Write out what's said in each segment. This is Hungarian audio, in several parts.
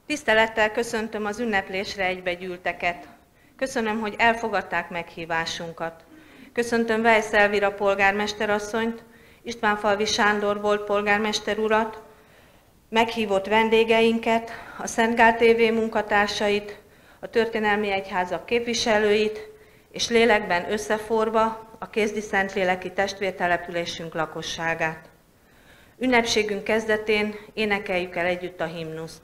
Tisztelettel köszöntöm az ünneplésre egybegyűlteket. Köszönöm, hogy elfogadták meghívásunkat. Köszöntöm Weisz Elvira polgármesterasszonyt, Istvánfalvi Sándor volt polgármester urat, meghívott vendégeinket, a Szent Gál TV munkatársait, a történelmi egyházak képviselőit, és lélekben összeforva a Kézdi Szentléleki testvértelepülésünk lakosságát. Ünnepségünk kezdetén énekeljük el együtt a himnuszt.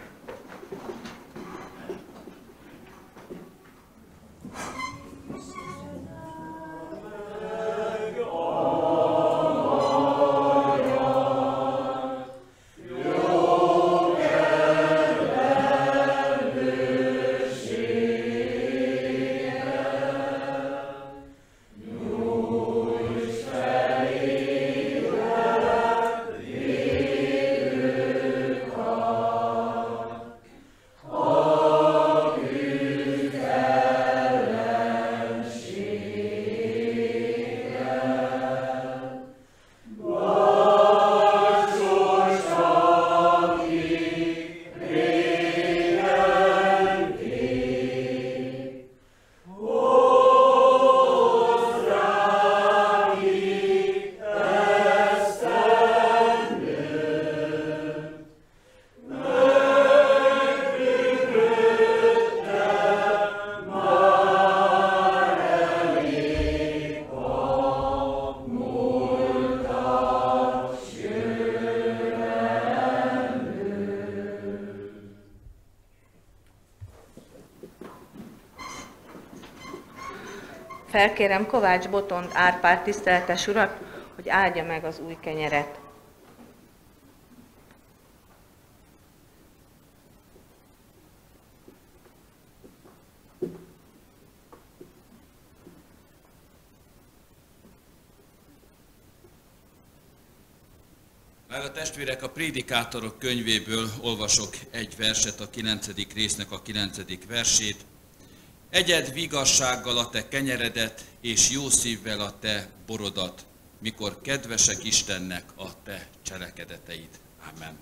Felkérem Kovács Botond Árpád tiszteletes urat, hogy áldja meg az új kenyeret. Drága testvérek, a Prédikátorok könyvéből olvasok egy verset, a 9. résznek a 9. versét. Egyed vigassággal a te kenyeredet, és jó szívvel a te borodat, mikor kedvesek Istennek a te cselekedeteid. Amen.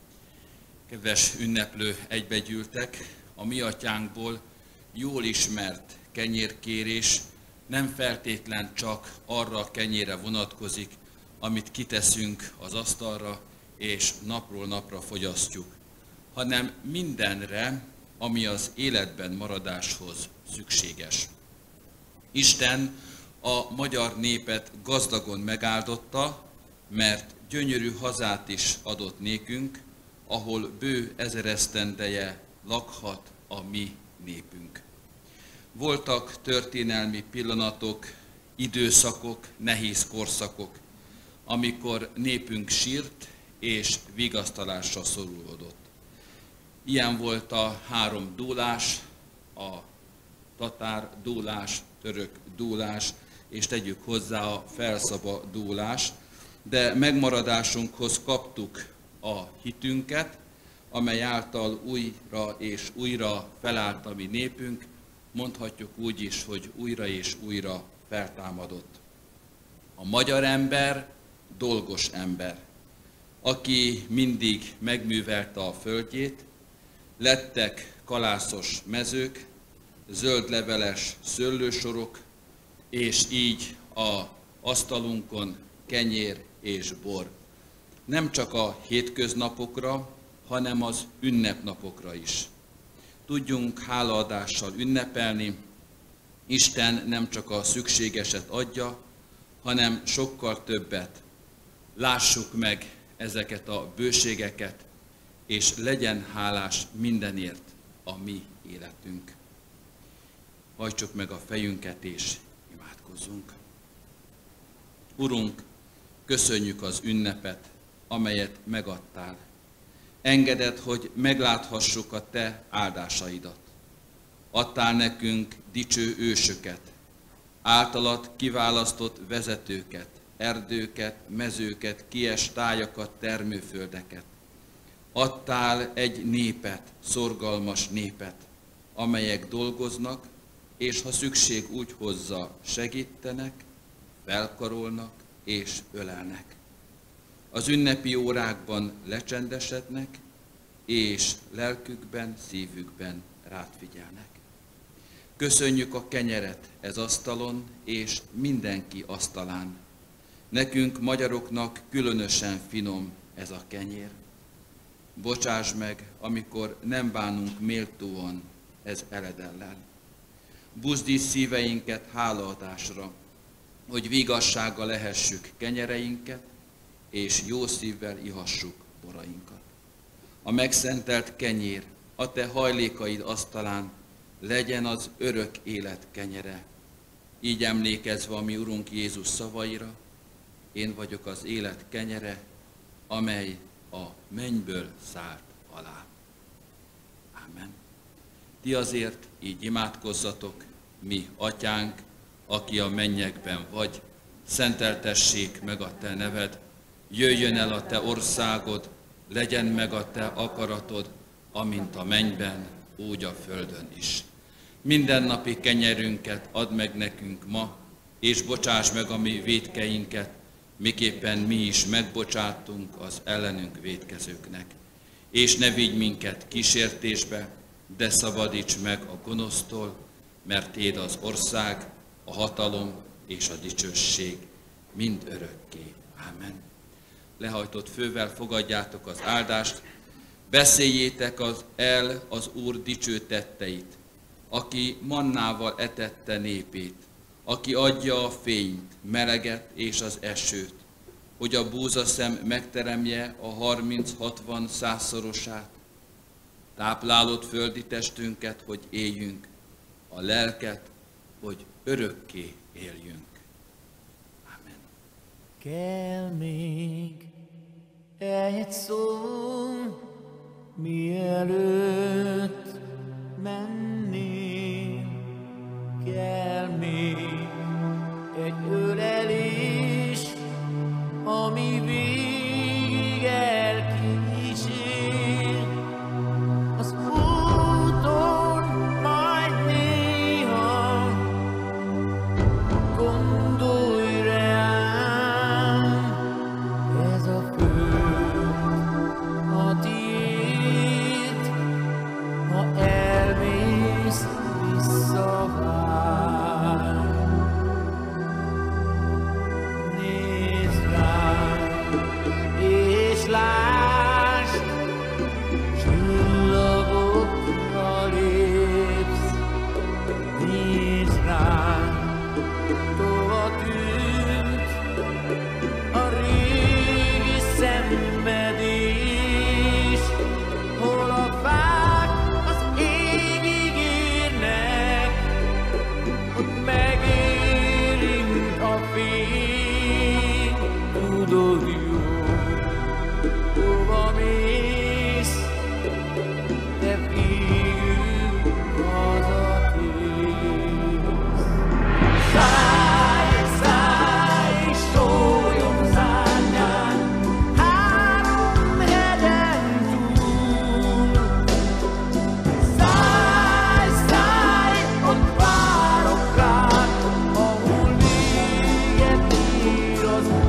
Kedves ünneplő egybegyűltek, a mi atyánkból jól ismert kenyérkérés nem feltétlen csak arra a kenyérre vonatkozik, amit kiteszünk az asztalra, és napról napra fogyasztjuk, hanem mindenre, ami az életben maradáshoz szükséges. Isten a magyar népet gazdagon megáldotta, mert gyönyörű hazát is adott nékünk, ahol bő 1000 esztendeje lakhat a mi népünk. Voltak történelmi pillanatok, időszakok, nehéz korszakok, amikor népünk sírt és vigasztalásra szorulódott. Ilyen volt a 3 dúlás, a tatár dúlás, török dúlás, és tegyük hozzá a felszaba dúlás, de megmaradásunkhoz kaptuk a hitünket, amely által újra és újra felállt a mi népünk, mondhatjuk úgy is, hogy újra és újra feltámadott. A magyar ember dolgos ember, aki mindig megművelte a földjét, lettek kalászos mezők, zöldleveles szőlősorok, és így a asztalunkon kenyér és bor. Nem csak a hétköznapokra, hanem az ünnepnapokra is. Tudjunk hálaadással ünnepelni, Isten nem csak a szükségeset adja, hanem sokkal többet. Lássuk meg ezeket a bőségeket, és legyen hálás mindenért a mi életünk. Hajtsuk meg a fejünket, és imádkozzunk. Urunk, köszönjük az ünnepet, amelyet megadtál. Engeded, hogy megláthassuk a te áldásaidat. Adtál nekünk dicső ősöket, általad kiválasztott vezetőket, erdőket, mezőket, kies tájakat, termőföldeket. Adtál egy népet, szorgalmas népet, amelyek dolgoznak, és ha szükség úgy hozza, segítenek, felkarolnak és ölelnek. Az ünnepi órákban lecsendesednek, és lelkükben, szívükben rád figyelnek. Köszönjük a kenyeret ez asztalon, és mindenki asztalán. Nekünk, magyaroknak különösen finom ez a kenyér. Bocsáss meg, amikor nem bánunk méltóan ez eledellel. Buzdíts szíveinket hálaadásra, hogy vigassággal lehessük kenyereinket, és jó szívvel ihassuk borainkat. A megszentelt kenyér a te hajlékaid asztalán legyen az örök élet kenyere. Így emlékezve a mi Urunk Jézus szavaira, én vagyok az élet kenyere, amely a mennyből szállt alá. Ámen. Ti azért így imádkozzatok, mi atyánk, aki a mennyekben vagy, szenteltessék meg a te neved, jöjjön el a te országod, legyen meg a te akaratod, amint a mennyben, úgy a földön is. Mindennapi kenyerünket add meg nekünk ma, és bocsáss meg a mi vétkeinket, miképpen mi is megbocsátunk az ellenünk vétkezőknek. És ne vigy minket kísértésbe, de szabadíts meg a gonosztól, mert Téd az ország, a hatalom és a dicsőség mind örökké. Ámen. Lehajtott fővel fogadjátok az áldást, beszéljétek el az Úr dicső tetteit, aki mannával etette népét, aki adja a fényt, meleget és az esőt, hogy a búzaszem megteremje a 30-60-100-szorosát. Táplálod földi testünket, hogy éljünk, a lelket, hogy örökké éljünk. Amen. Kell még egy szó, mielőtt mennél, kell még egy ölelés, ami végig elkísér. Az úton majd néha gondolj rám, ez a föld a tiéd, ha elmész visszavár. Nézd rám, és lásd, csillagokra lépsz. Nézd rám, tova tűnt a régi szenvedés, hol a fák az égig érnek, ott megérint a fény. Tudod jó, hova mész, de végül hazatérsz. Szállj, szállj, és szóljon szárnyán, 3 hegyen túl. Szállj, szállj, ott várok rád, ahol véget ér az út.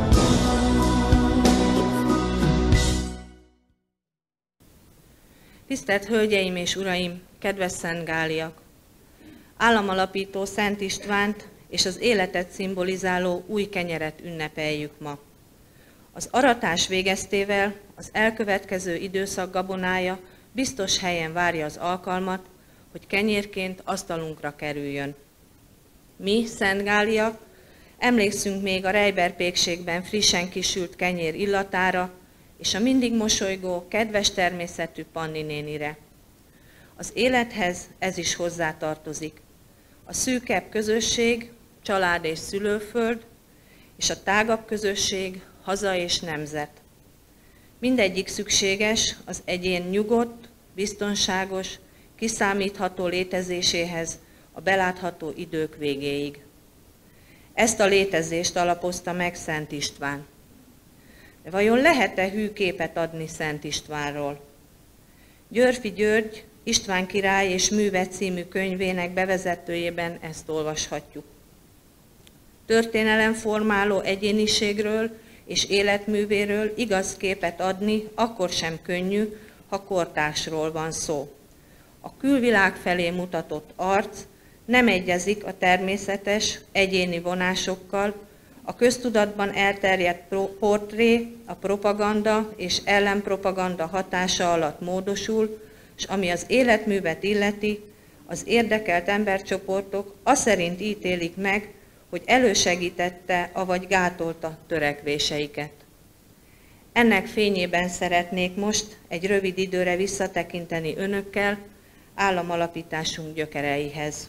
Tisztelt Hölgyeim és Uraim, kedves szentgáliak! Államalapító Szent Istvánt és az életet szimbolizáló új kenyeret ünnepeljük ma. Az aratás végeztével az elkövetkező időszak gabonája biztos helyen várja az alkalmat, hogy kenyérként asztalunkra kerüljön. Mi, szentgáliak, emlékszünk még a Rejber-pékségben frissen kisült kenyér illatára, és a mindig mosolygó, kedves természetű Panni nénire. Az élethez ez is hozzátartozik. A szűkebb közösség, család és szülőföld, és a tágabb közösség, haza és nemzet. Mindegyik szükséges az egyén nyugodt, biztonságos, kiszámítható létezéséhez a belátható idők végéig. Ezt a létezést alapozta meg Szent István. De vajon lehet-e hű képet adni Szent Istvánról? Györffy György István király és műve című könyvének bevezetőjében ezt olvashatjuk. Történelemformáló egyéniségről és életművéről igaz képet adni akkor sem könnyű, ha kortársról van szó. A külvilág felé mutatott arc nem egyezik a természetes, egyéni vonásokkal, a köztudatban elterjedt portré, a propaganda és ellenpropaganda hatása alatt módosul, és ami az életművet illeti, az érdekelt embercsoportok aszerint ítélik meg, hogy elősegítette, avagy gátolta törekvéseiket. Ennek fényében szeretnék most egy rövid időre visszatekinteni önökkel államalapításunk gyökereihez.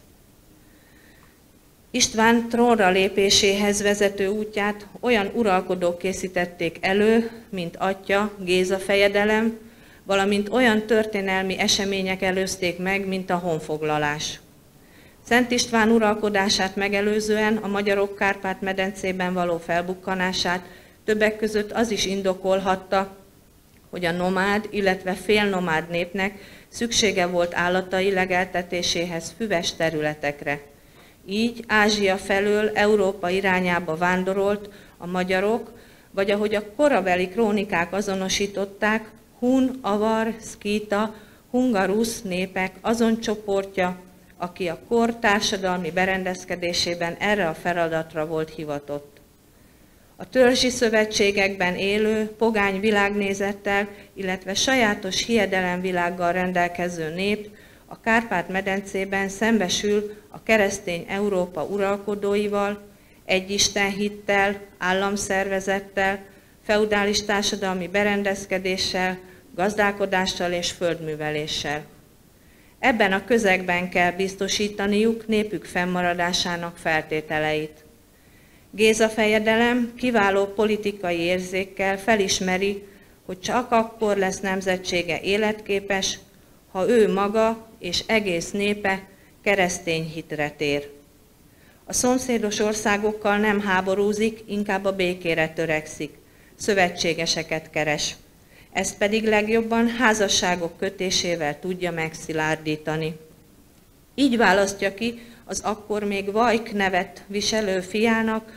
István trónra lépéséhez vezető útját olyan uralkodók készítették elő, mint atya, Géza fejedelem, valamint olyan történelmi események előzték meg, mint a honfoglalás. Szent István uralkodását megelőzően a magyarok Kárpát-medencében való felbukkanását többek között az is indokolhatta, hogy a nomád, illetve félnomád népnek szüksége volt állatai legeltetéséhez füves területekre. Így Ázsia felől Európa irányába vándorolt a magyarok, vagy ahogy a korabeli krónikák azonosították, hun, avar, szkíta, hungarusz népek azon csoportja, aki a kor társadalmi berendezkedésében erre a feladatra volt hivatott. A törzsi szövetségekben élő, pogány világnézettel, illetve sajátos hiedelemvilággal rendelkező nép a Kárpát-medencében szembesül a keresztény Európa uralkodóival, egyistenhittel, államszervezettel, feudális társadalmi berendezkedéssel, gazdálkodással és földműveléssel. Ebben a közegben kell biztosítaniuk népük fennmaradásának feltételeit. Géza fejedelem kiváló politikai érzékkel felismeri, hogy csak akkor lesz nemzetsége életképes, ha ő maga és egész népe keresztény hitre tér. A szomszédos országokkal nem háborúzik, inkább a békére törekszik, szövetségeseket keres. Ezt pedig legjobban házasságok kötésével tudja megszilárdítani. Így választja ki az akkor még Vajk nevet viselő fiának,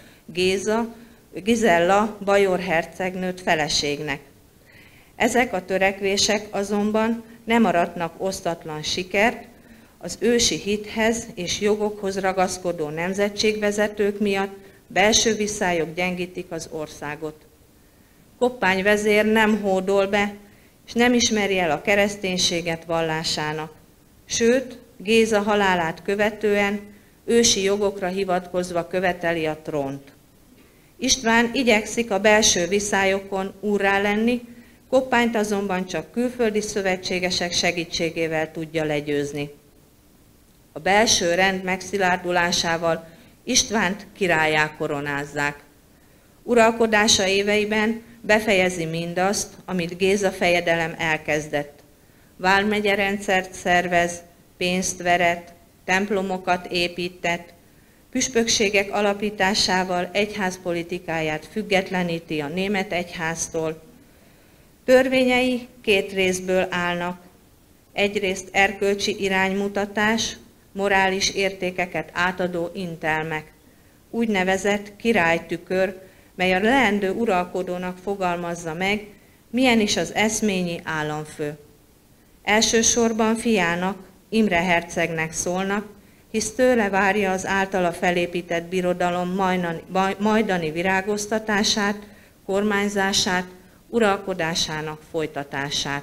Gizella bajor hercegnőt feleségnek. Ezek a törekvések azonban nem aratnak osztatlan sikert, az ősi hithez és jogokhoz ragaszkodó nemzetségvezetők miatt belső viszályok gyengítik az országot. Koppány vezér nem hódol be, és nem ismeri el a kereszténységet vallásának. Sőt, Géza halálát követően ősi jogokra hivatkozva követeli a trónt. István igyekszik a belső viszályokon úrrá lenni, Koppányt azonban csak külföldi szövetségesek segítségével tudja legyőzni. A belső rend megszilárdulásával Istvánt királlyá koronázzák. Uralkodása éveiben befejezi mindazt, amit Géza fejedelem elkezdett. Vármegyerendszert szervez, pénzt veret, templomokat épített, püspökségek alapításával egyházpolitikáját függetleníti a német egyháztól. Törvényei két részből állnak. Egyrészt erkölcsi iránymutatás, morális értékeket átadó intelmek, úgynevezett királytükör, mely a leendő uralkodónak fogalmazza meg, milyen is az eszményi államfő. Elsősorban fiának, Imre hercegnek szólnak, hisz tőle várja az általa felépített birodalom majdani virágoztatását, kormányzását, uralkodásának folytatását.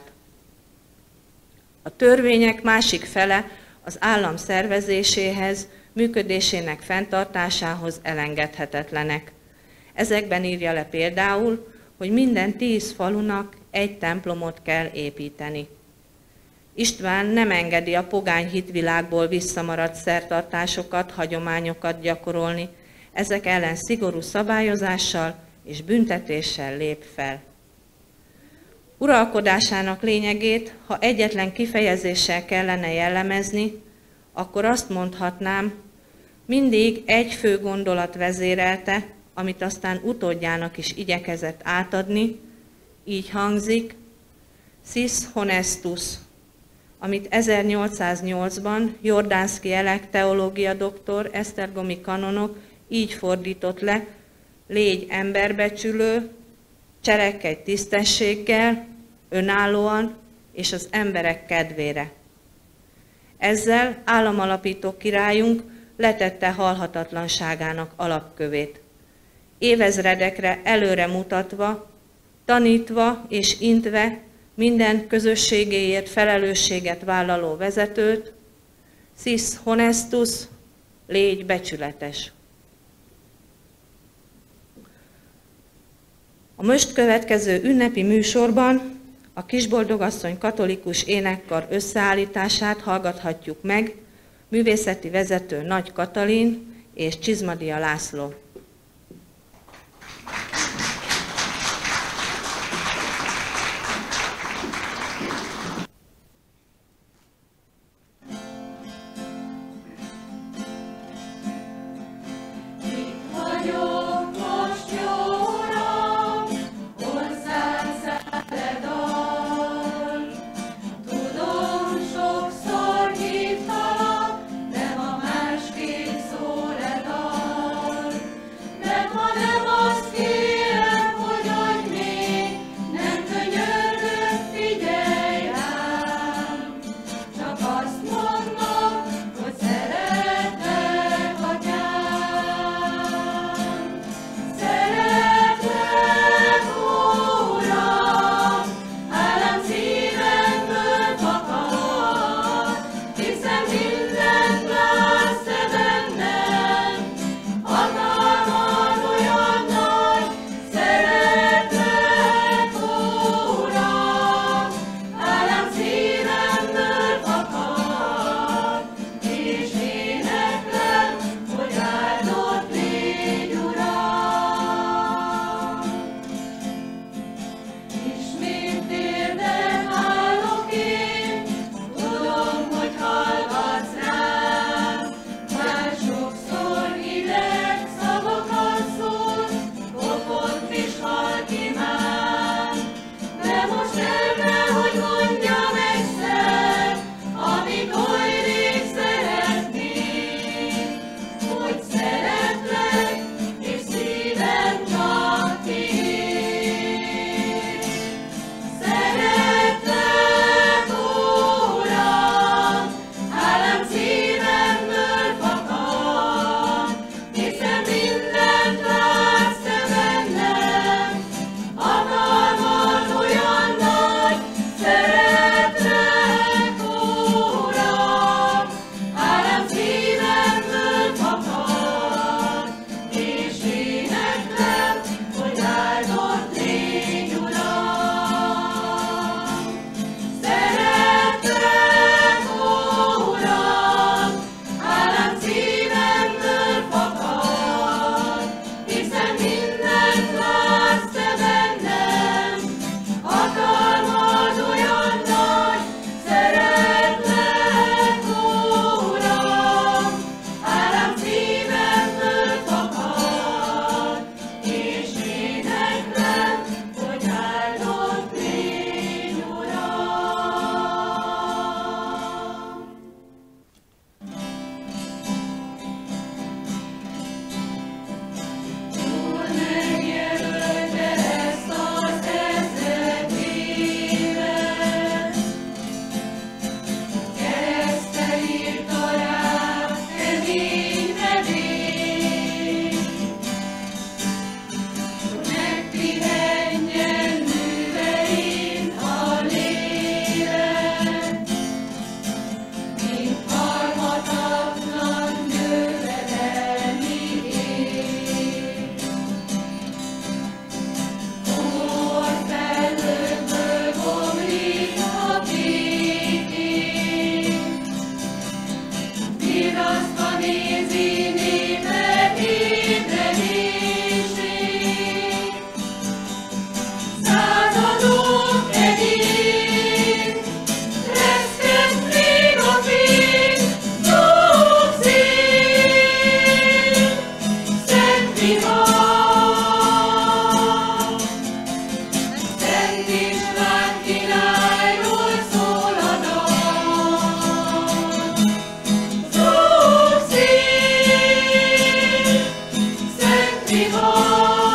A törvények másik fele az állam szervezéséhez, működésének fenntartásához elengedhetetlenek. Ezekben írja le például, hogy minden 10 falunak egy templomot kell építeni. István nem engedi a pogány hitvilágból visszamaradt szertartásokat, hagyományokat gyakorolni, ezek ellen szigorú szabályozással és büntetéssel lép fel. Uralkodásának lényegét, ha egyetlen kifejezéssel kellene jellemezni, akkor azt mondhatnám, mindig egy fő gondolat vezérelte, amit aztán utódjának is igyekezett átadni, így hangzik, sis honestus, amit 1808-ban Jordánszky Elek teológia doktor, esztergomi kanonok így fordított le, légy emberbecsülő, cselekedj tisztességgel, önállóan, és az emberek kedvére. Ezzel államalapító királyunk letette halhatatlanságának alapkövét. Évezredekre előre mutatva, tanítva és intve minden közösségéért felelősséget vállaló vezetőt, sis honestus, légy becsületes. A most következő ünnepi műsorban a Kisboldogasszony katolikus énekkar összeállítását hallgathatjuk meg, művészeti vezető Nagy Katalin és Csizmadia László.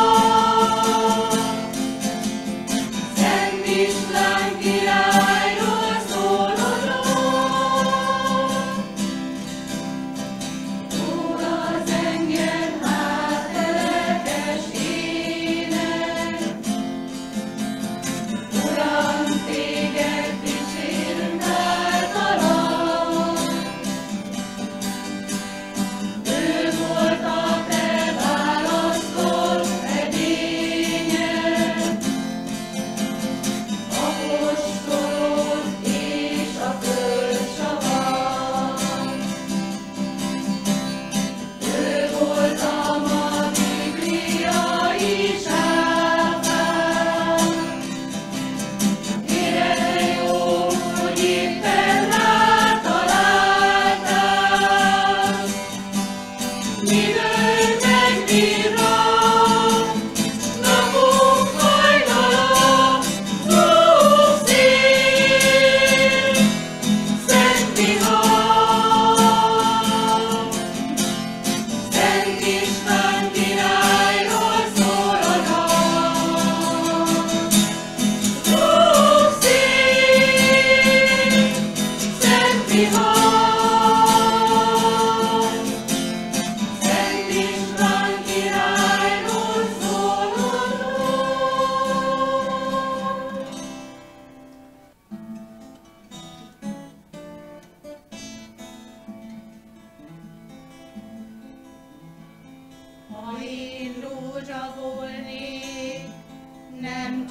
István királyról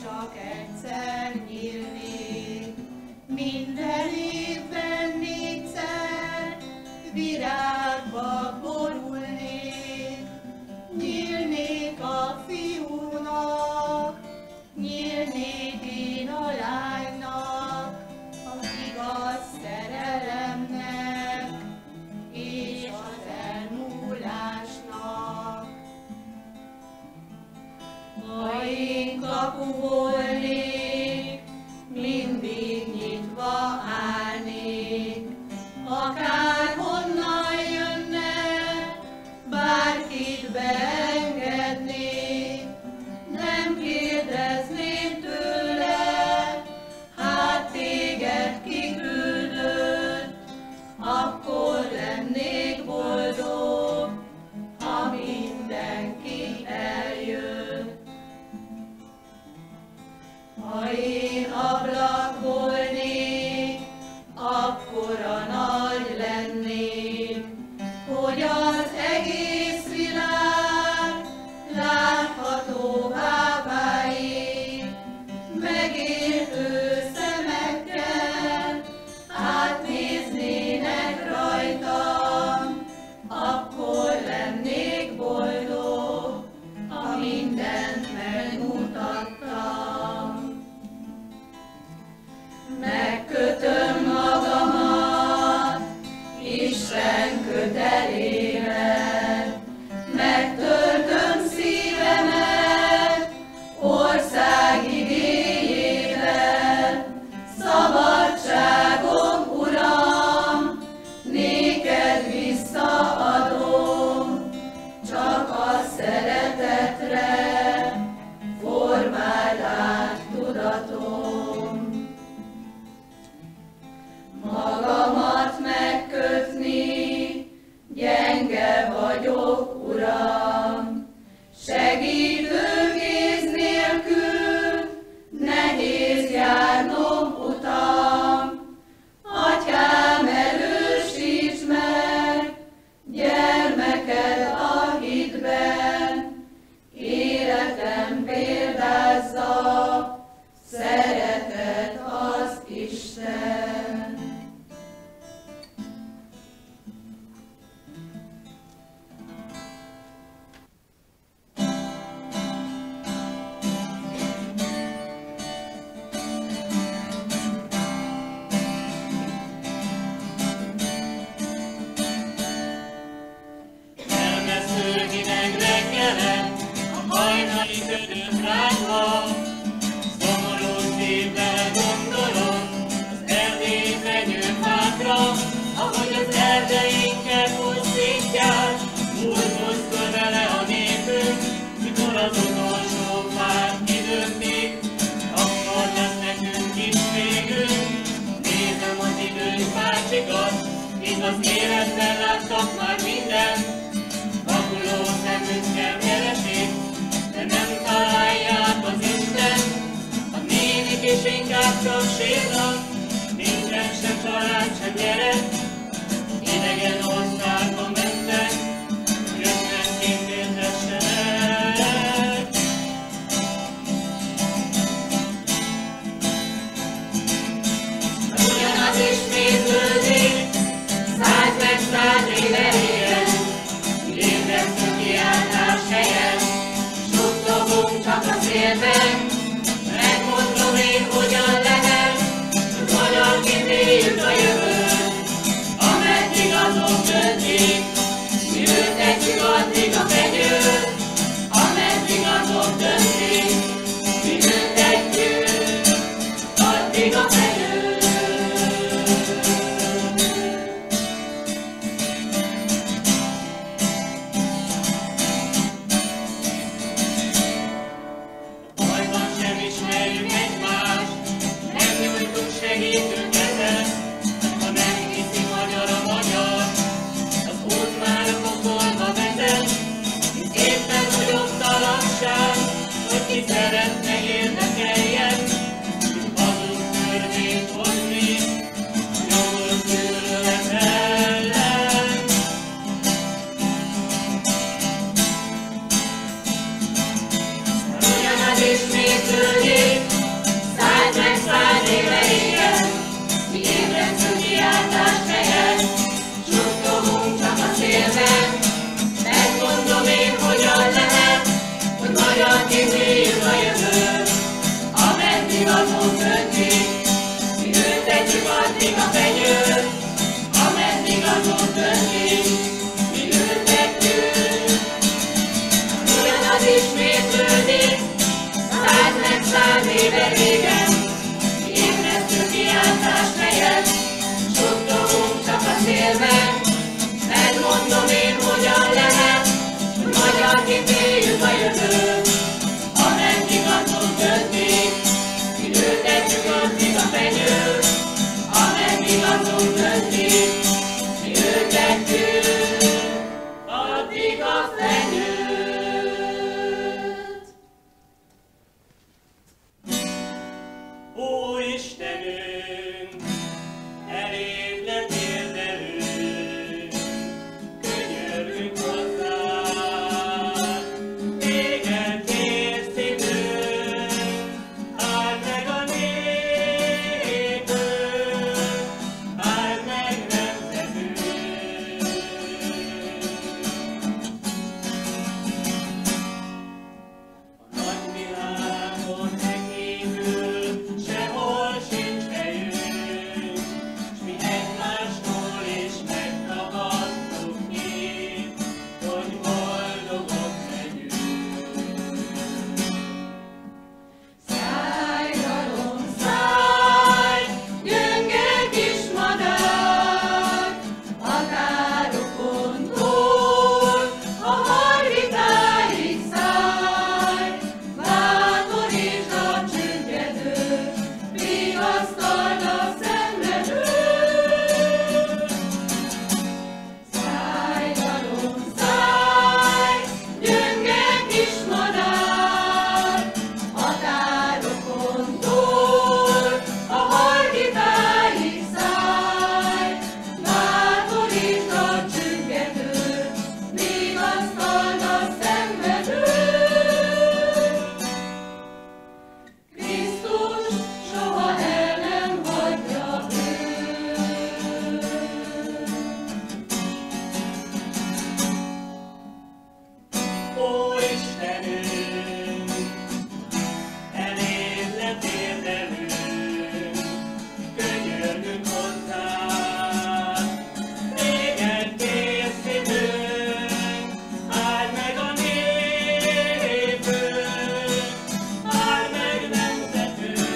csak egyszer nyílnék, minden évben 4-szer virágba borulnék, nyílnék a fiúnak, nyílnék én a lánynak, az igaz szerelemnek és az elmúlásnak. Ha én kapu volnék, mindig nyitva állnék, akárhonnan jönne, bárkit beengednék, nem kérdezném tőle, hát téged kiküldött, akkor lennék boldog, ha mindenki eljött. Ha én ablak volnék, akkora nagy lennék, hogy az egész világ láthatóvá váljék, megértő szemekkel átnéznének rajtam, akkor lennék boldog, ha mindent megmutattam. Megkötöm magamat Isten kötelével, megtöltöm szívemet ország igéjével. Szabadságom, Uram, néked visszaadom, csak a szeretetre formáld át tudatom. Magamat megkötni, gyenge vagyok, Uram, segítő kéz nélkül nehéz járnom utam. Atyám, erősíts meg gyermeked a hitben, életem példázza, szeretet az Isten. Elmeszölni meg reggelen, a hajnali ködöt rágva, szomorú szívvel gondolom az erdélyi fenyőfákra, ahogy az erdeinket pusztítják, úgy mozdul vele a népünk, mikor az utolsó fát kidöntik, akkor lesz nekünk is végünk. Nézem az idős bácsikat, itt az életben láttak már mindent, vakuló szemünkkel keresik, de nem találják az Istent. A nénik is inkább csak sírnak, nincsen se család, se gyerek, idegen országba mentek, jönnek kint élhessenek. Ugyanaz ismétlődik, 100 meg 100 éve régen, ébresztő kiáltás helyen, suttogunk csak a szélben, megmondom én, hogyan lehet, hogy magyar kitéljük a jövőt, ameddig azok döntik, mi ültetjük addig a fenyőt, ameddig azok döntik, mi ültetjük addig a fenyőt. Bajban sem ismerjük egymást, nem nyújtunk segítő kezet, ha nem hiszi magyar a magyar, az út már a pokolba vezet, hisz éppen nyugodtalanság, hogy ki szeretne érdekeljen, hazug törvényt hozni, a nyomor gyűlölet ellen. Ugyanaz ismétlődik, ameddig azon töntik, mi ültetjük addig a fenyőt, ameddig azon töntik, mi ültetjük. Ugyanaz ismétlődik, 100 meg 100 éve régen, mi ébresztő kiáltás helyett, suttogunk csak a szélben, megmondom én, hogyan lehet, hogy magyarként éljük a jövőt, ameddig azon töntik, mi ültetjük addig a fenyőt, ameddig azon töntik, mi ültetjük addig a fenyőt. Ó Istenünk, eléd letérdelünk, könyörgünk hozzád, téged készítünk, áld meg a népünk, áld meg nemzetünk. A nagyvilágon megkívül sehol sincs helyünk, s mi egymástól is megtagadtuk ki, hogy boldogok legyünk. Szájgalom, száj, gyönge kis madár, határokon túl, a hargitáig szállj, bátorítsd a csüggedőt, vigasztald a szenvedőt. Szájgalom, száj, gyönge kis madár, határokon túl, a hargitáig szállj, bátorítsd a csüggedőt, vigasztald a szenvedőt. Krisztus soha el nem hagyja őt. Ó Istenünk, eléd letérdelünk, könyörgünk hozzád, téged készítünk, áld meg a népünk, áld meg nemzetünk.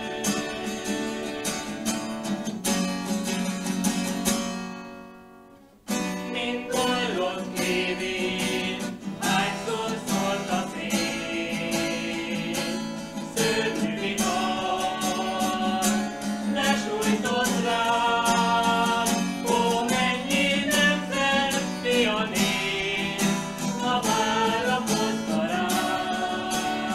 Mint boldog kévény, hányszor szólt a szél, szörnyű vihar, lesújtott rám, ó, mennyi nemzet fia nép, ma várakozta rám.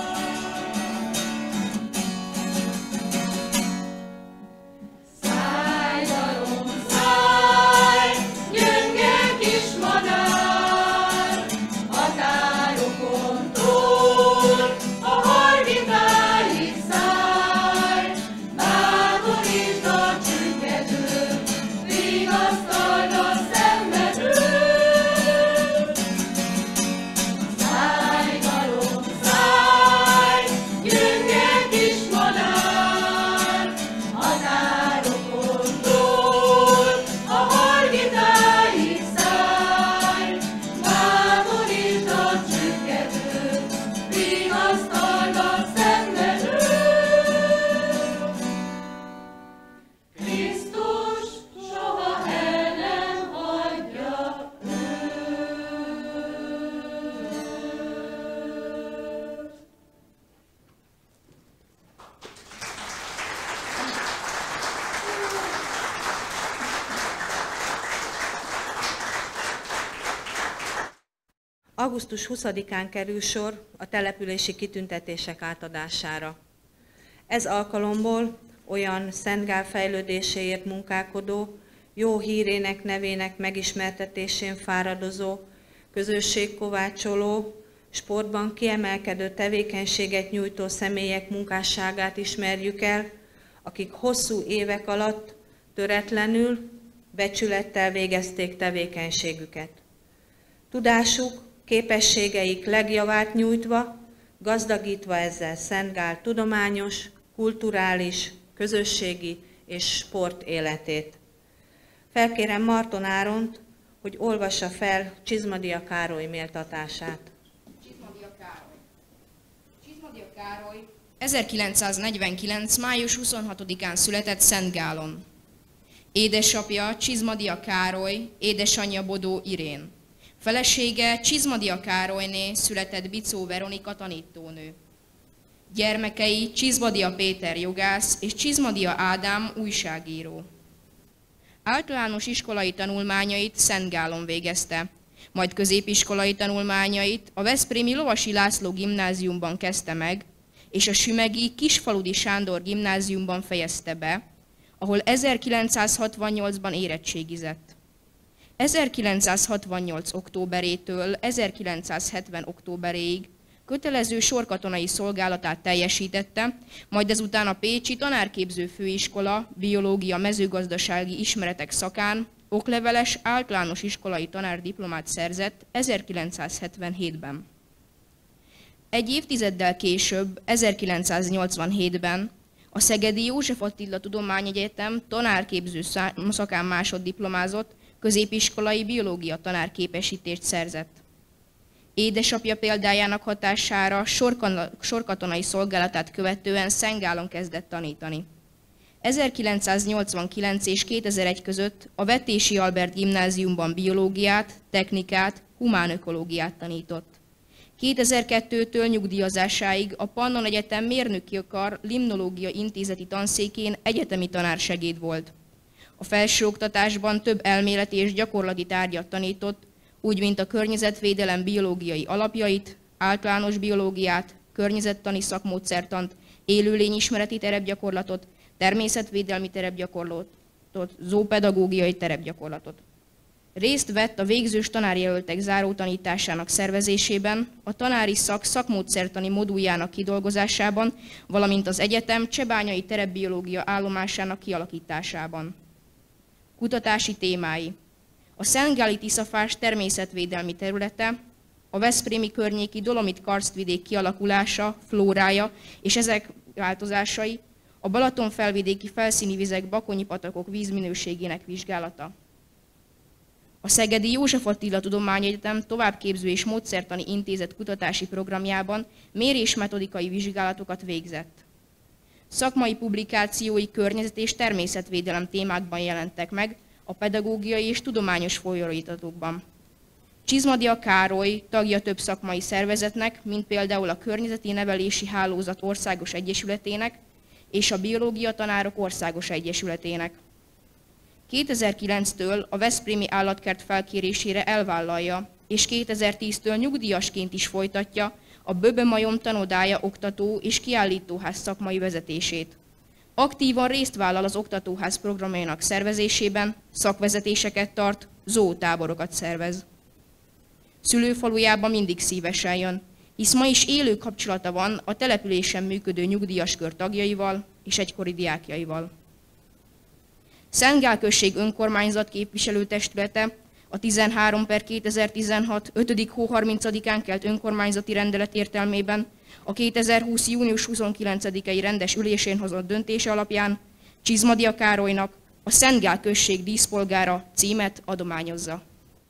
Szájgalom, száj, gyönge kis madár, határokon túl, a hargitáig szállj, bátorítsd a csüggedőt, vigasztald a szenvedőt. Szájgalom, száj, gyönge kis madár, határokon túl, a hargitáig szállj, bátorítsd a csüggedőt, vigasztald a szenvedőt. Krisztus soha el nem hagyja őt. Augusztus 20-án kerül sor a települési kitüntetések átadására. Ez alkalomból olyan Szent Gál fejlődéséért munkálkodó, jó hírének nevének megismertetésén fáradozó, közösségkovácsoló, sportban kiemelkedő tevékenységet nyújtó személyek munkásságát ismerjük el, akik hosszú évek alatt töretlenül, becsülettel végezték tevékenységüket. Tudásuk, képességeik legjavát nyújtva, gazdagítva ezzel Szent Gál tudományos, kulturális, közösségi és sport életét. Felkérem Marton Áront, hogy olvassa fel Csizmadia Károly méltatását. Csizmadia Károly 1949. május 26-án született Szentgálon. Édesapja Csizmadia Károly, édesanyja Bodó Irén. Felesége Csizmadia Károlyné született Bicó Veronika tanítónő. Gyermekei Csizmadia Péter jogász és Csizmadia Ádám újságíró. Általános iskolai tanulmányait Szentgálon végezte, majd középiskolai tanulmányait a veszprémi Lovasi László gimnáziumban kezdte meg, és a sümegi Kisfaludi Sándor gimnáziumban fejezte be, ahol 1968-ban érettségizett. 1968. októberétől 1970. októberéig kötelező sorkatonai szolgálatát teljesítette, majd ezután a Pécsi Tanárképző Főiskola biológia mezőgazdasági ismeretek szakán okleveles általános iskolai tanárdiplomát szerzett 1977-ben. Egy évtizeddel később, 1987-ben a Szegedi József Attila Tudományegyetem tanárképző szakán másoddiplomázott, középiskolai biológia tanárképesítést szerzett. Édesapja példájának hatására sorkatonai szolgálatát követően Szentgálon kezdett tanítani. 1989 és 2001 között a Vetési Albert gimnáziumban biológiát, technikát, humánökológiát tanított. 2002-től nyugdíjazásáig a Pannon Egyetem Mérnöki Kar Limnológia Intézeti Tanszékén egyetemi tanársegéd volt. A felsőoktatásban több elméleti és gyakorlati tárgyat tanított, úgy mint a környezetvédelem biológiai alapjait, általános biológiát, környezettani szakmódszertant, élőlényismereti terepgyakorlatot, természetvédelmi terepgyakorlatot, zoopedagógiai terepgyakorlatot. Részt vett a végzős tanárjelöltek zárótanításának szervezésében, a tanári szak szakmódszertani moduljának kidolgozásában, valamint az egyetem csebányai terepbiológia állomásának kialakításában. Kutatási témái: a szentgáli Tiszafás természetvédelmi területe, a veszprémi környéki dolomit-karsztvidék kialakulása, flórája és ezek változásai, a Balaton-felvidéki felszíni vizek, bakonyi patakok vízminőségének vizsgálata. A Szegedi József Attila Tudományegyetem Továbbképző és Módszertani Intézet kutatási programjában mérésmetodikai vizsgálatokat végzett. Szakmai publikációi környezet- és természetvédelem témákban jelentek meg a pedagógiai és tudományos folyóiratok. Csizmadia Károly tagja több szakmai szervezetnek, mint például a Környezeti Nevelési Hálózat Országos Egyesületének és a Biológia Tanárok Országos Egyesületének. 2009-től a Veszprémi Állatkert felkérésére elvállalja, és 2010-től nyugdíjasként is folytatja a Böbe Majom Tanodája oktató és kiállítóház szakmai vezetését. Aktívan részt vállal az oktatóház programjainak szervezésében, szakvezetéseket tart, zoótáborokat szervez. Szülőfalujában mindig szívesen jön, hisz ma is élő kapcsolata van a településen működő nyugdíjaskör tagjaival és egykori diákjaival. Szentgál község önkormányzat képviselőtestülete a 13/2016. 5. hó 30-án kelt önkormányzati rendelet értelmében a 2020. június 29-i rendes ülésén hozott döntése alapján Csizmadia Károlynak a Szentgál község díszpolgára címet adományozza.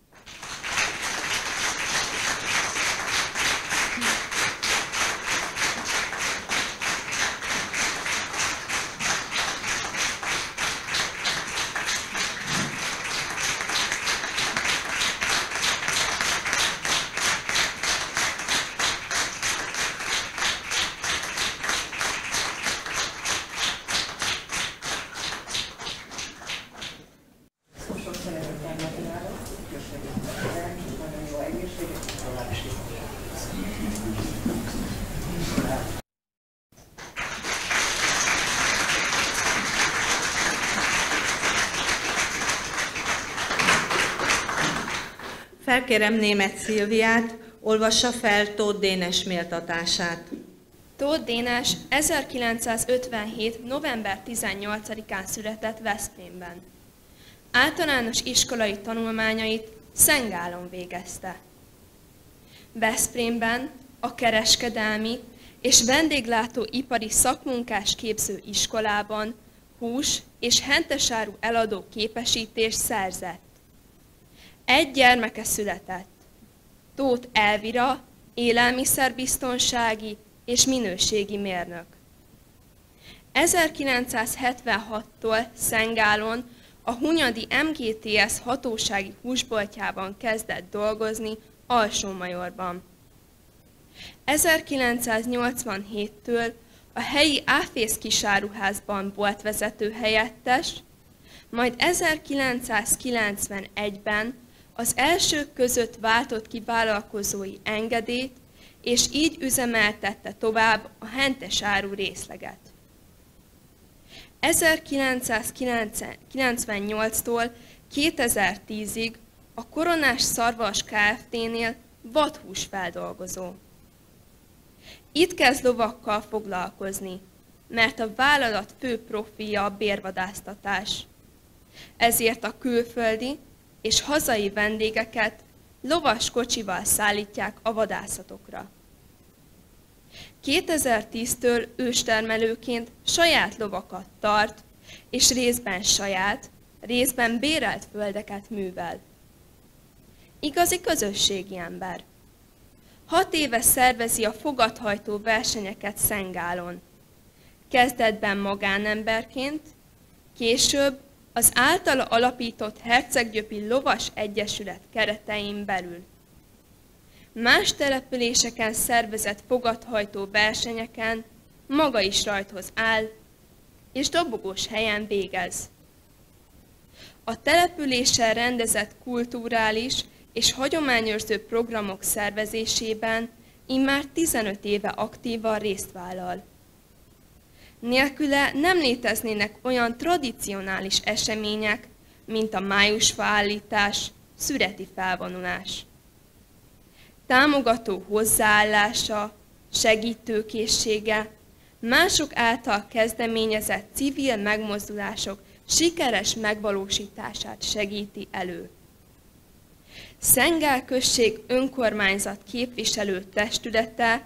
Felkérem Németh Szilviát, olvassa fel Tóth Dénes méltatását. Tóth Dénes 1957. november 18-án született Veszprémben. Általános iskolai tanulmányait Szentgálon végezte. Veszprémben a kereskedelmi és vendéglátó ipari szakmunkás képző iskolában hús és hentesáru eladó képesítést szerzett. 1 gyermeke született. Tóth Elvira, élelmiszerbiztonsági és minőségi mérnök. 1976-tól Szengálon a Hunyadi MGTS hatósági húsboltjában kezdett dolgozni Alsómajorban. 1987-től a helyi Áfész kisáruházban boltvezető helyettes, majd 1991-ben az elsők között váltott ki vállalkozói engedélyt, és így üzemeltette tovább a hentesáru részleget. 1998-tól 2010-ig a Koronás Szarvas Kft-nél vadhúsfeldolgozó. Itt kezd lovakkal foglalkozni, mert a vállalat fő profilja a bérvadásztatás. Ezért a külföldi és hazai vendégeket lovas kocsival szállítják a vadászatokra. 2010-től őstermelőként saját lovakat tart, és részben saját, részben bérelt földeket művel. Igazi közösségi ember. 6 éve szervezi a fogathajtó versenyeket Szengálon. Kezdetben magánemberként, később az általa alapított Herceggyöpi Lovas Egyesület keretein belül. Más településeken szervezett fogathajtó versenyeken maga is rajthoz áll, és dobogós helyen végez. A településen rendezett kulturális és hagyományőrző programok szervezésében immár 15 éve aktívan részt vállal. Nélküle nem léteznének olyan tradicionális események, mint a májusfaállítás, szüreti felvonulás. Támogató hozzáállása, segítőkészsége, mások által kezdeményezett civil megmozdulások sikeres megvalósítását segíti elő. Szengál község önkormányzat képviselő testülete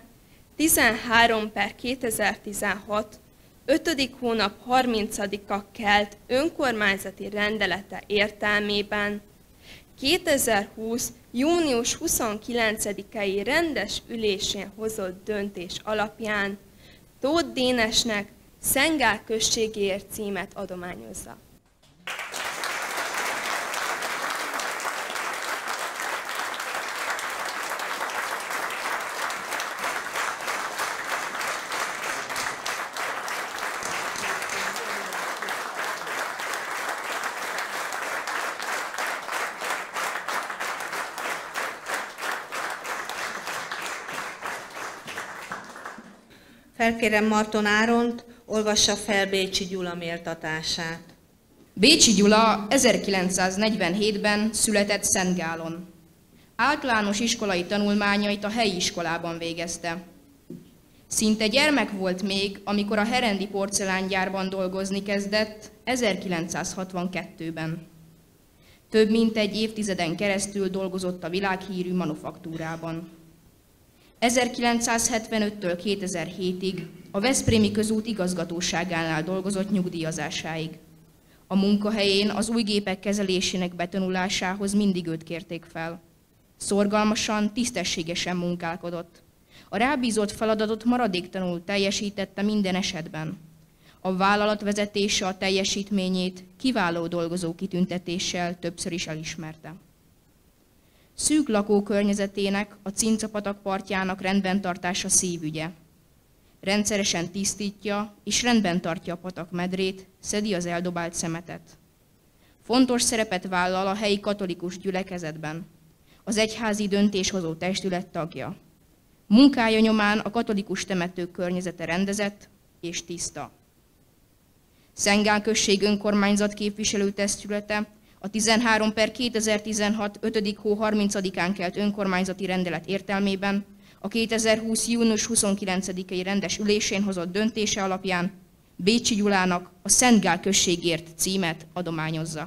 13/2016 5. hónap 30-a kelt önkormányzati rendelete értelmében 2020. június 29-i rendes ülésén hozott döntés alapján Tóth Dénesnek Szengál községéért címet adományozza. Felkérem Marton Áront, olvassa fel Bécsi Gyula méltatását. Bécsi Gyula 1947-ben született Szentgálon. Általános iskolai tanulmányait a helyi iskolában végezte. Szinte gyermek volt még, amikor a herendi porcelángyárban dolgozni kezdett 1962-ben. Több mint egy évtizeden keresztül dolgozott a világhírű manufaktúrában. 1975-től 2007-ig a Veszprémi közút igazgatóságánál dolgozott nyugdíjazásáig. A munkahelyén az új gépek kezelésének betanulásához mindig őt kérték fel. Szorgalmasan, tisztességesen munkálkodott. A rábízott feladatot maradéktalanul teljesítette minden esetben. A vállalat vezetése a teljesítményét kiváló dolgozó kitüntetéssel többször is elismerte. Szűk lakókörnyezetének, a Cincapatak partjának rendben tartása szívügye. Rendszeresen tisztítja és rendben tartja a patak medrét, szedi az eldobált szemetet. Fontos szerepet vállal a helyi katolikus gyülekezetben. Az egyházi döntéshozó testület tagja. Munkája nyomán a katolikus temetők környezete rendezett és tiszta. Szengál község önkormányzat képviselőtestülete a 13/2016 5. hó 30-án kelt önkormányzati rendelet értelmében a 2020. június 29-i rendes ülésén hozott döntése alapján Bécsi Gyulának a Szentgál községért címet adományozza.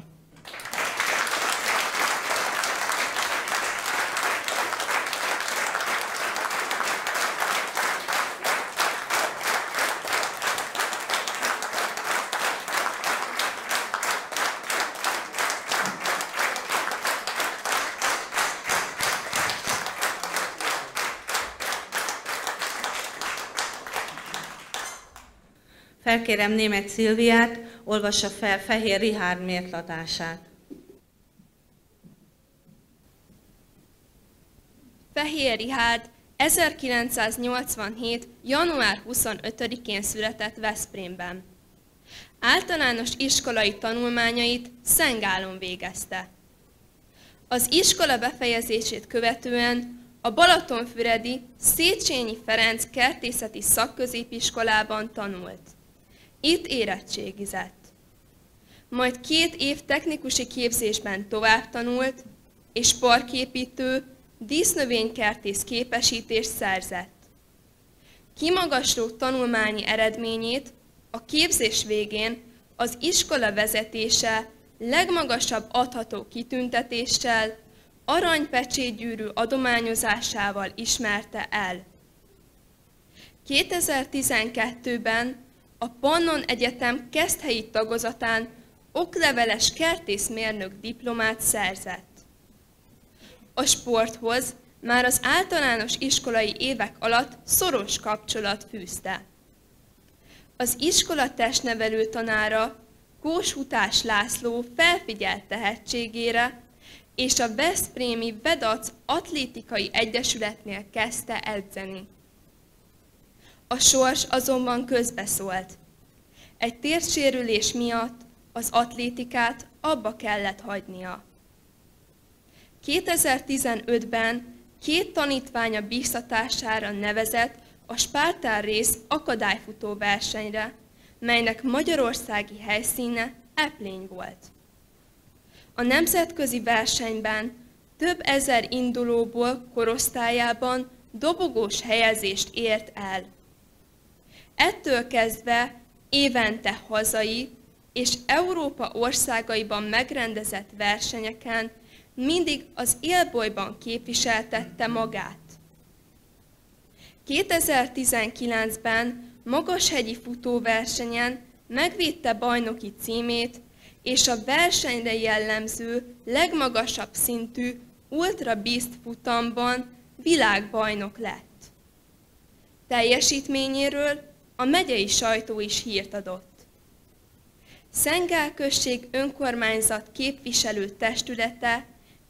Felkérem Németh Szilviát, olvassa fel Fehér Richárd mértlatását. Fehér Richárd 1987. január 25-én született Veszprémben. Általános iskolai tanulmányait Szentgálon végezte. Az iskola befejezését követően a balatonfüredi Széchenyi Ferenc kertészeti szakközépiskolában tanult. Itt érettségizett. Majd 2 év technikusi képzésben tovább tanult, és parképítő, dísznövénykertész képesítést szerzett. Kimagasló tanulmányi eredményét a képzés végén az iskola vezetése legmagasabb adható kitüntetéssel, aranypecsétgyűrű adományozásával ismerte el. 2012-ben a Pannon Egyetem Keszthelyi tagozatán okleveles kertészmérnök diplomát szerzett. A sporthoz már az általános iskolai évek alatt szoros kapcsolat fűzte. Az iskola testnevelő tanára, Kóshutás László felfigyelt tehetségére, és a veszprémi Vedac Atlétikai Egyesületnél kezdte edzeni. A sors azonban közbeszólt. Egy térsérülés miatt az atlétikát abba kellett hagynia. 2015-ben 2 tanítványa bíztatására nevezett a Spártán Rész akadályfutó versenyre, melynek magyarországi helyszíne Eplény volt. A nemzetközi versenyben több ezer indulóból korosztályában dobogós helyezést ért el. Ettől kezdve évente hazai és Európa országaiban megrendezett versenyeken mindig az élbolyban képviseltette magát. 2019-ben magashegyi futóversenyen megvédte bajnoki címét, és a versenyre jellemző legmagasabb szintű Ultra Beast futamban világbajnok lett. Teljesítményéről a megyei sajtó is hírt adott. Szentgál község önkormányzat képviselő testülete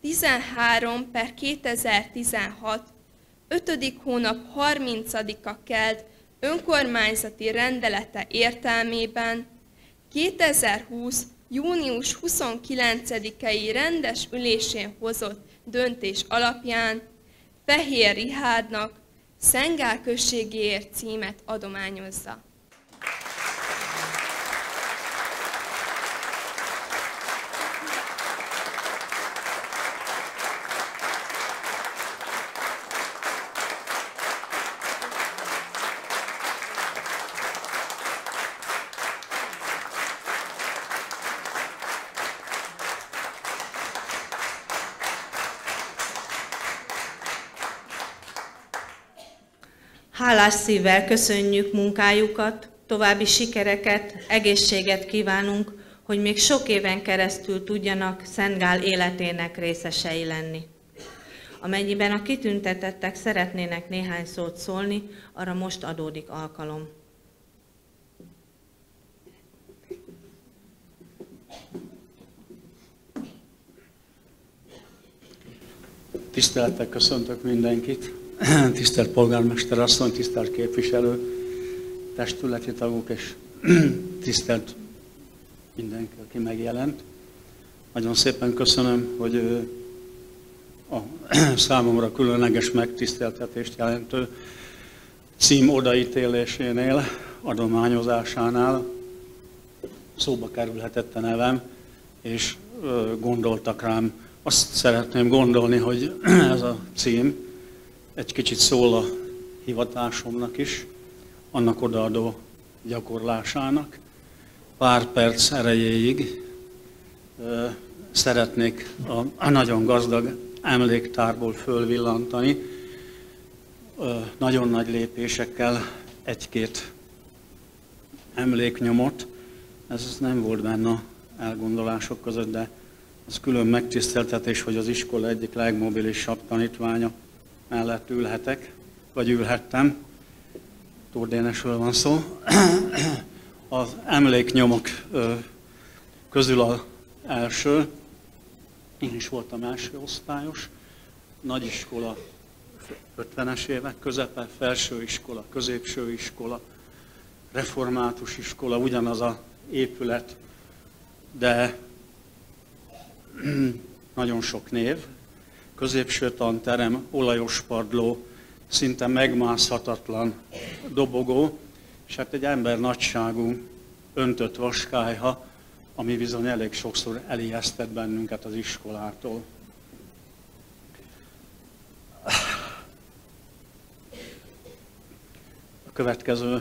13/2016. 5. hónap 30-a kelt önkormányzati rendelete értelmében 2020. június 29-i rendes ülésén hozott döntés alapján Fehér Rihárdnak Szentgál községéért címet adományozza. Hálás szívvel köszönjük munkájukat, további sikereket, egészséget kívánunk, hogy még sok éven keresztül tudjanak Szentgál életének részesei lenni. Amennyiben a kitüntetettek szeretnének néhány szót szólni, arra most adódik alkalom. Tisztelettel köszöntök mindenkit, tisztelt polgármester asszony, tisztelt képviselő, testületi tagok és tisztelt mindenki, aki megjelent. Nagyon szépen köszönöm, hogy a számomra különleges megtiszteltetést jelentő cím odaítélésénél, adományozásánál szóba kerülhetett a nevem, és gondoltak rám. Azt szeretném gondolni, hogy ez a cím egy kicsit szól a hivatásomnak is, annak odaadó gyakorlásának. Pár perc erejéig szeretnék a nagyon gazdag emléktárból fölvillantani, nagyon nagy lépésekkel egy-két emléknyomot. Ez nem volt benne a elgondolások között, de az külön megtiszteltetés, hogy az iskola egyik legmobilisabb tanítványa mellett ülhetek, vagy ülhettem. Tóth Dénesről van szó. Az emléknyomok közül az első, én is voltam első osztályos, nagyiskola 50-es évek közepe, felsőiskola, középső iskola, református iskola, ugyanaz az épület, de nagyon sok név, középső tanterem, olajos padló, szinte megmászhatatlan dobogó, és hát egy ember nagyságú öntött vaskályha, ami bizony elég sokszor elijesztett bennünket az iskolától. A következő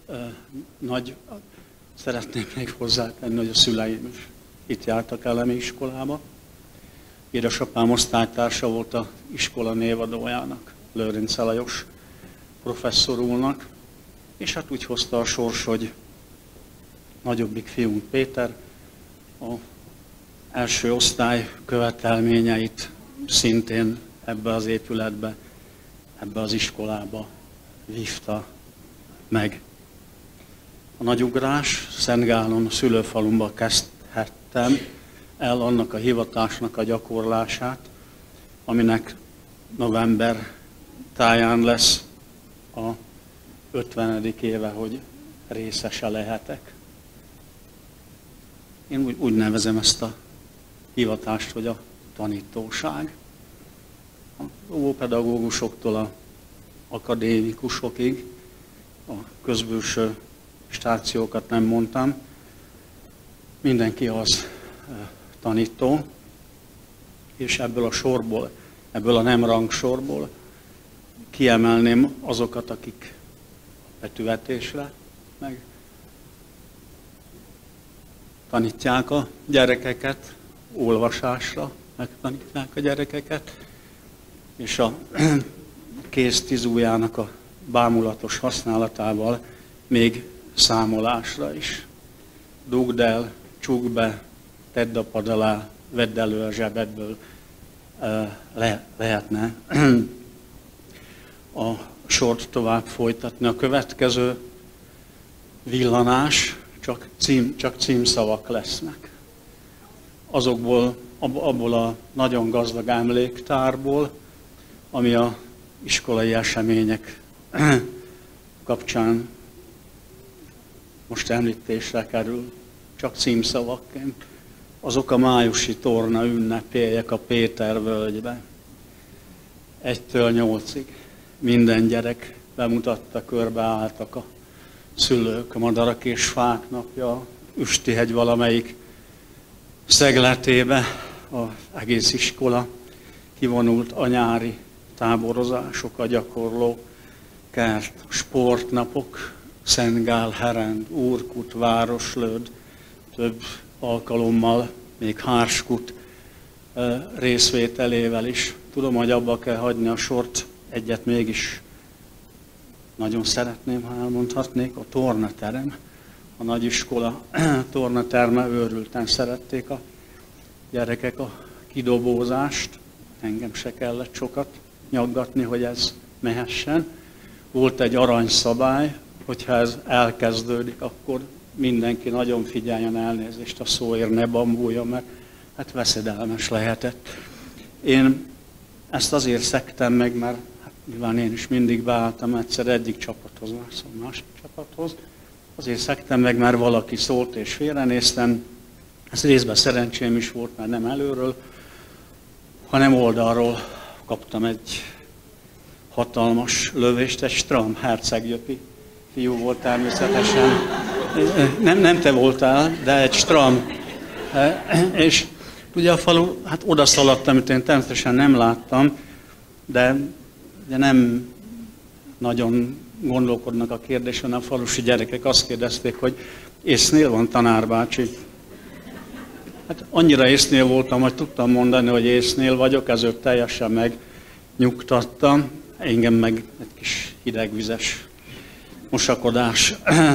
szeretném még hozzátenni, hogy a szüleim is itt jártak elemi iskolába. Édesapám osztálytársa volt az iskola névadójának, Lőrinc Lajos professzor úrnak, és hát úgy hozta a sors, hogy nagyobbik fiunk Péter az első osztály követelményeit szintén ebbe az épületbe, ebbe az iskolába vívta meg. A nagyugrás Szentgálon, a szülőfalumba kezdhettem el annak a hivatásnak a gyakorlását, aminek november táján lesz a 50. éve, hogy részese lehetek. Én úgy nevezem ezt a hivatást, hogy a tanítóság. A óvópedagógusoktól az akadémikusokig, a közbülső stációkat nem mondtam, mindenki az tanító, és ebből a sorból, ebből a nem rangsorból kiemelném azokat, akik betűvetésre, meg tanítják a gyerekeket, olvasásra megtanítják a gyerekeket, és a kéztizújának a bámulatos használatával még számolásra is. Dugd el, csukd be, tedd a pad alá, vedd elő a zsebedből, lehetne a sort tovább folytatni. A következő villanás csak címszavak lesznek. Abból a nagyon gazdag emléktárból, ami a iskolai események kapcsán most említésre kerül, csak címszavakként. Azok a májusi torna ünnepélyek a Pétervölgybe. 1-től 8-ig minden gyerek bemutatta, körbeálltak a szülők, a Madarak és Fák napja, a Üstihegy valamelyik szegletébe az egész iskola kivonult, a nyári táborozások, a gyakorló kert, sportnapok, Szentgál, Herend, Úrkut, Városlőd, több alkalommal, még Hárskut részvételével is. Tudom, hogy abba kell hagyni a sort, egyet mégis nagyon szeretném, ha elmondhatnék, a tornaterem. A nagyiskola tornaterme, őrülten szerették a gyerekek a kidobózást. Engem se kellett sokat nyaggatni, hogy ez mehessen. Volt egy aranyszabály, hogyha ez elkezdődik, akkor mindenki nagyon figyeljen, elnézést a szóért, ne bambuljon, mert hát veszedelmes lehetett. Én ezt azért szektem meg, mert hát nyilván én is mindig beálltam egyszer egyik csapathoz, másik csapathoz. Azért szektem meg, mert valaki szólt és félrenéztem. Ez részben szerencsém is volt, mert nem előről, hanem oldalról kaptam egy hatalmas lövést, egy Stram herceggyöpi fiú volt természetesen. Nem te voltál, de egy Stram. És ugye a falu, hát oda szaladtam, amit én természetesen nem láttam, de nem nagyon gondolkodnak a kérdésen. A falusi gyerekek azt kérdezték, hogy észnél van, tanárbácsi? Hát annyira észnél voltam, hogy tudtam mondani, hogy észnél vagyok, ezért teljesen megnyugtattam. Engem meg egy kis hidegvizes mosakodás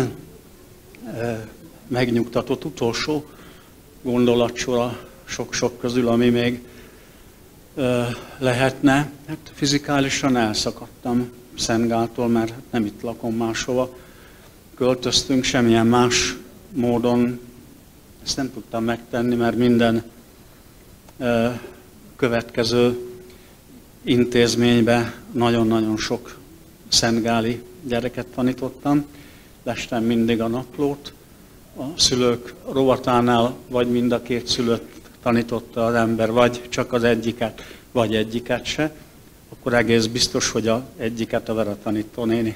megnyugtatott. Utolsó gondolatsor a sok-sok közül, ami még lehetne. Hát fizikálisan elszakadtam Szentgáltól, mert nem itt lakom máshova. költöztünk, semmilyen más módon ezt nem tudtam megtenni, mert minden következő intézménybe nagyon-nagyon sok szentgáli gyereket tanítottam. Lestem mindig a naplót. A szülők rovatánál vagy mind a két szülőt tanította az ember, vagy csak az egyiket, vagy egyiket se. Akkor egész biztos, hogy az egyiket a Vera tanítónéni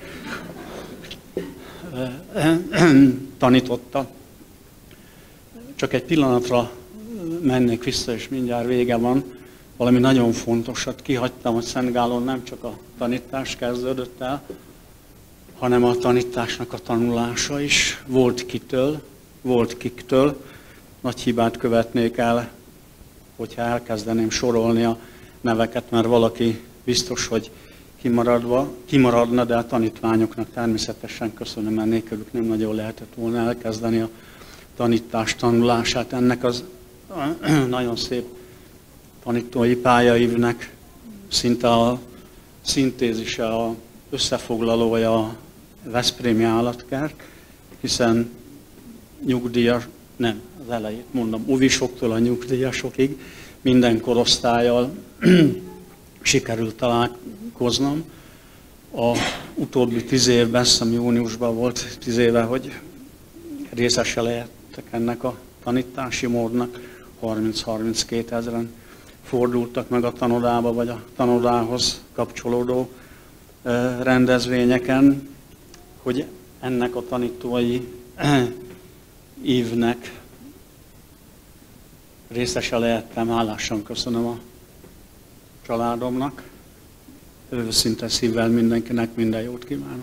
tanította. Csak egy pillanatra mennék vissza, és mindjárt vége van. Valami nagyon fontosat kihagytam, hogy Szentgálon nem csak a tanítás kezdődött el, hanem a tanításnak a tanulása is. Volt kitől, volt kiktől. Nagy hibát követnék el, hogyha elkezdeném sorolni a neveket, mert valaki biztos, hogy kimaradna, de a tanítványoknak természetesen köszönöm, mert nélkülük nem nagyon lehetett volna elkezdeni a tanítás tanulását. Ennek az nagyon szép tanítói pályaívnek szinte a szintézise, a összefoglalója a veszprémi állatkert, hiszen nyugdíjas, nem, az elejét mondom, óvisoktól a nyugdíjasokig minden korosztállyal sikerült találkoznom. A utóbbi 10 évben, ami júniusban volt 10 éve, hogy részese lehettek ennek a tanítási módnak, 30-32 ezeren fordultak meg a tanodába, vagy a tanodához kapcsolódó rendezvényeken, hogy ennek a tanítói évnek részese lehettem. Hálásan köszönöm a családomnak. Őszinte szívvel mindenkinek minden jót kívánok.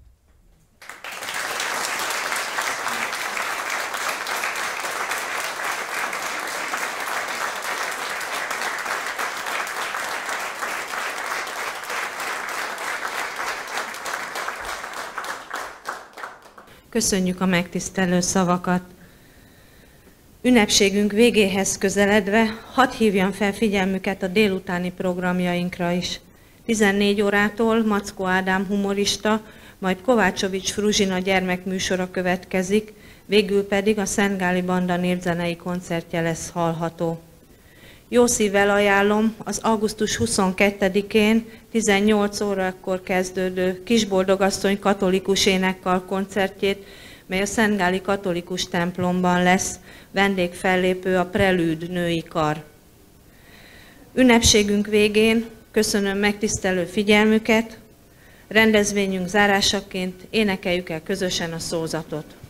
Köszönjük a megtisztelő szavakat. Ünnepségünk végéhez közeledve hadd hívjam fel figyelmüket a délutáni programjainkra is. 14 órától Mackó Ádám humorista, majd Kovácsovics Fruzsina gyermekműsora következik, végül pedig a Szentgáli Banda népzenei koncertje lesz hallható. Jó szívvel ajánlom az augusztus 22-én 18 órakor kezdődő Kisboldogasszony katolikus énekkar koncertjét, mely a Szentgáli katolikus templomban lesz, vendégfellépő a Prelűd női kar. Ünnepségünk végén köszönöm megtisztelő figyelmüket, rendezvényünk zárásaként énekeljük el közösen a szózatot.